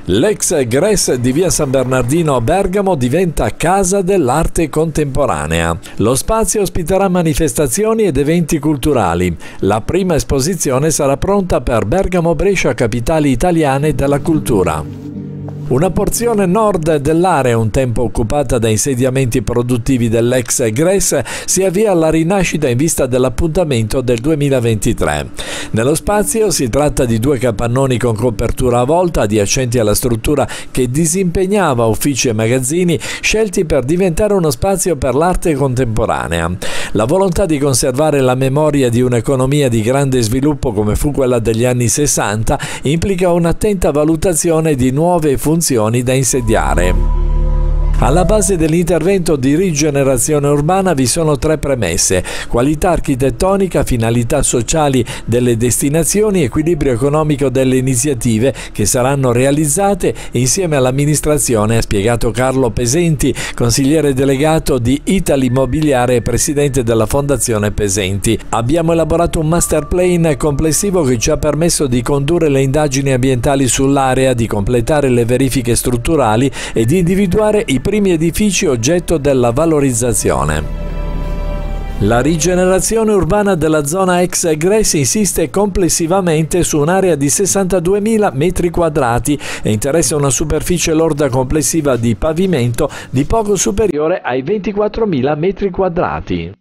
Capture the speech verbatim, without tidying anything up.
L'ex Gres di via San Bernardino a Bergamo diventa casa dell'arte contemporanea. Lo spazio ospiterà manifestazioni ed eventi culturali. La prima esposizione sarà pronta per Bergamo-Brescia, capitali italiane della cultura. Una porzione nord dell'area, un tempo occupata da insediamenti produttivi dell'ex Gres, si avvia alla rinascita in vista dell'appuntamento del duemilaventitré. Nello spazio si tratta di due capannoni con copertura a volta adiacenti alla struttura che disimpegnava uffici e magazzini, scelti per diventare uno spazio per l'arte contemporanea. La volontà di conservare la memoria di un'economia di grande sviluppo come fu quella degli anni sessanta implica un'attenta valutazione di nuove funzioni da insediare. Alla base dell'intervento di rigenerazione urbana vi sono tre premesse: qualità architettonica, finalità sociali delle destinazioni, equilibrio economico delle iniziative che saranno realizzate insieme all'amministrazione, ha spiegato Carlo Pesenti, consigliere delegato di Italimmobiliare e presidente della Fondazione Pesenti. Abbiamo elaborato un master plan complessivo che ci ha permesso di condurre le indagini ambientali sull'area, di completare le verifiche strutturali e di individuare i primi edifici oggetto della valorizzazione. La rigenerazione urbana della zona ex Gres insiste complessivamente su un'area di sessantaduemila metri quadrati e interessa una superficie lorda complessiva di pavimento di poco superiore ai ventiquattromila metri quadrati.